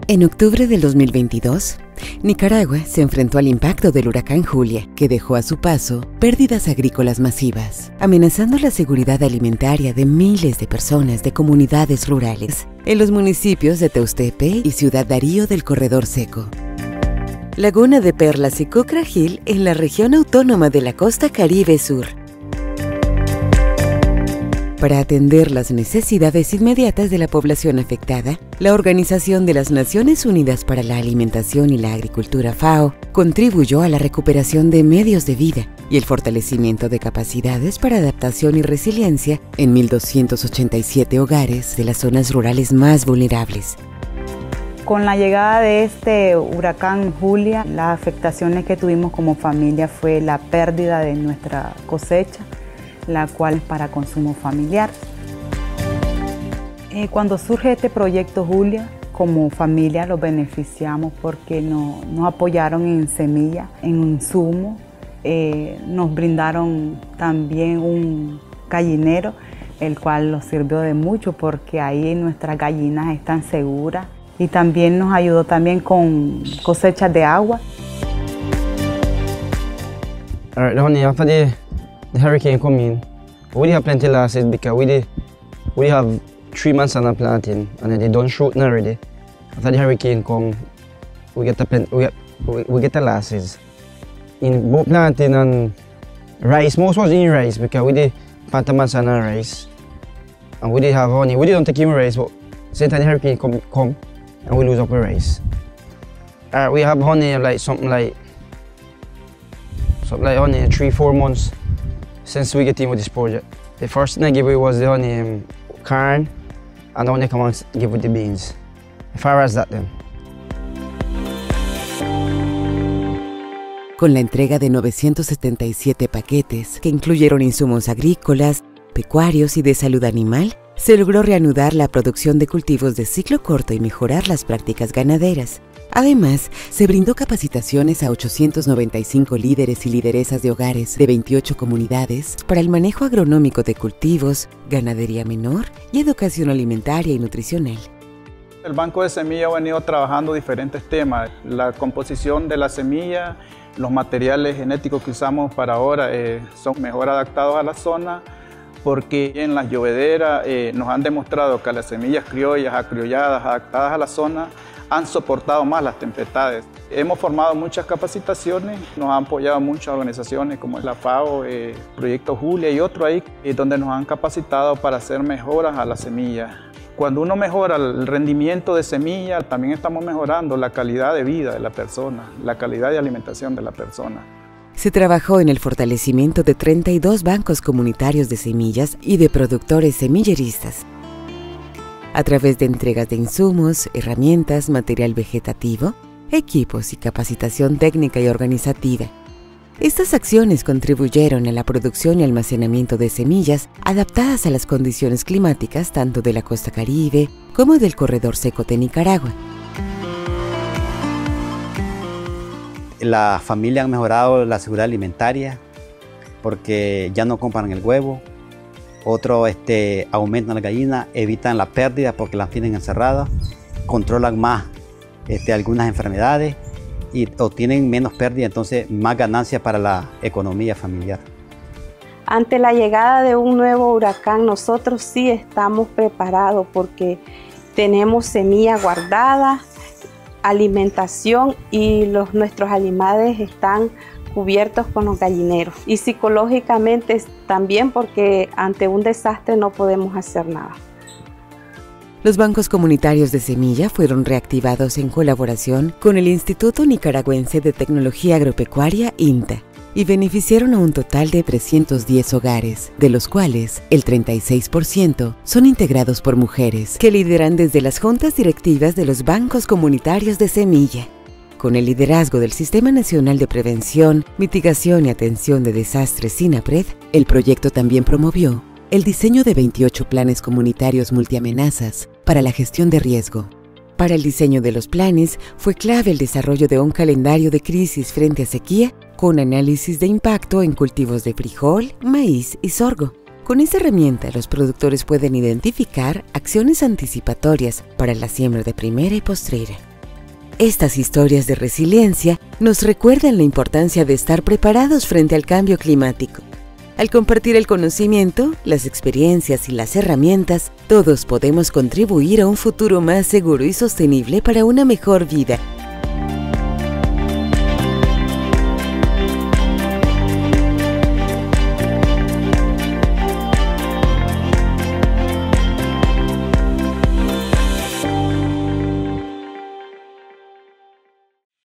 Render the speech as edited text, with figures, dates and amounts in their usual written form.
En octubre del 2022, Nicaragua se enfrentó al impacto del huracán Julia, que dejó a su paso pérdidas agrícolas masivas, amenazando la seguridad alimentaria de miles de personas de comunidades rurales en los municipios de Teustepe y Ciudad Darío del Corredor Seco, Laguna de Perlas y Cocragil en la región autónoma de la Costa Caribe Sur. Para atender las necesidades inmediatas de la población afectada, la Organización de las Naciones Unidas para la Alimentación y la Agricultura FAO contribuyó a la recuperación de medios de vida y el fortalecimiento de capacidades para adaptación y resiliencia en 1.287 hogares de las zonas rurales más vulnerables. Con la llegada de este huracán Julia, las afectaciones que tuvimos como familia fue la pérdida de nuestra cosecha, la cual para consumo familiar. Cuando surge este proyecto Julia, como familia los beneficiamos porque nos apoyaron en semilla, en insumo, nos brindaron también un gallinero, el cual nos sirvió de mucho porque ahí nuestras gallinas están seguras y también nos ayudó también con cosechas de agua. The hurricane come in. We have plenty losses because we have 3 months on a planting and then they done shooting already. After the hurricane come, we get the losses. In both planting and rice, most was in rice because we did plant a months on rice. And we did have honey. We didn't take in rice, but since the hurricane come and we lose up the rice. We have honey like something like honey 3-4 months since we get in with this project. The first thing I give away was the honey corn, and the honey come and give with the beans. As far as that then. Con la entrega de 977 paquetes, que incluyeron insumos agrícolas, pecuarios y de salud animal, se logró reanudar la producción de cultivos de ciclo corto y mejorar las prácticas ganaderas. Además, se brindó capacitaciones a 895 líderes y lideresas de hogares de 28 comunidades para el manejo agronómico de cultivos, ganadería menor y educación alimentaria y nutricional. El Banco de Semilla ha venido trabajando diferentes temas, la composición de la semilla, los materiales genéticos que usamos para ahora son mejor adaptados a la zona, porque en las llovederas nos han demostrado que las semillas criollas, acriolladas, adaptadas a la zona, han soportado más las tempestades. Hemos formado muchas capacitaciones, nos han apoyado muchas organizaciones como la FAO, Proyecto Julia y otros ahí, donde nos han capacitado para hacer mejoras a la semilla. Cuando uno mejora el rendimiento de semilla, también estamos mejorando la calidad de vida de la persona, la calidad de alimentación de la persona. Se trabajó en el fortalecimiento de 32 bancos comunitarios de semillas y de productores semilleristas, a través de entregas de insumos, herramientas, material vegetativo, equipos y capacitación técnica y organizativa. Estas acciones contribuyeron a la producción y almacenamiento de semillas adaptadas a las condiciones climáticas tanto de la costa Caribe como del corredor seco de Nicaragua. La familia ha mejorado la seguridad alimentaria porque ya no compran el huevo. Otro aumentan la gallina, evitan la pérdida porque las tienen encerradas, controlan más algunas enfermedades y obtienen menos pérdida, entonces más ganancia para la economía familiar. Ante la llegada de un nuevo huracán, nosotros sí estamos preparados porque tenemos semilla guardada, alimentación y nuestros animales están cubiertos con los gallineros. Y psicológicamente también porque ante un desastre no podemos hacer nada. Los bancos comunitarios de semilla fueron reactivados en colaboración con el Instituto Nicaragüense de Tecnología Agropecuaria, INTA, y beneficiaron a un total de 310 hogares, de los cuales el 36% son integrados por mujeres, que lideran desde las juntas directivas de los bancos comunitarios de semilla. Con el liderazgo del Sistema Nacional de Prevención, Mitigación y Atención de Desastres SINAPRED, el proyecto también promovió el diseño de 28 planes comunitarios multiamenazas para la gestión de riesgo. Para el diseño de los planes fue clave el desarrollo de un calendario de crisis frente a sequía con análisis de impacto en cultivos de frijol, maíz y sorgo. Con esta herramienta, los productores pueden identificar acciones anticipatorias para la siembra de primera y postrera. Estas historias de resiliencia nos recuerdan la importancia de estar preparados frente al cambio climático. Al compartir el conocimiento, las experiencias y las herramientas, todos podemos contribuir a un futuro más seguro y sostenible para una mejor vida.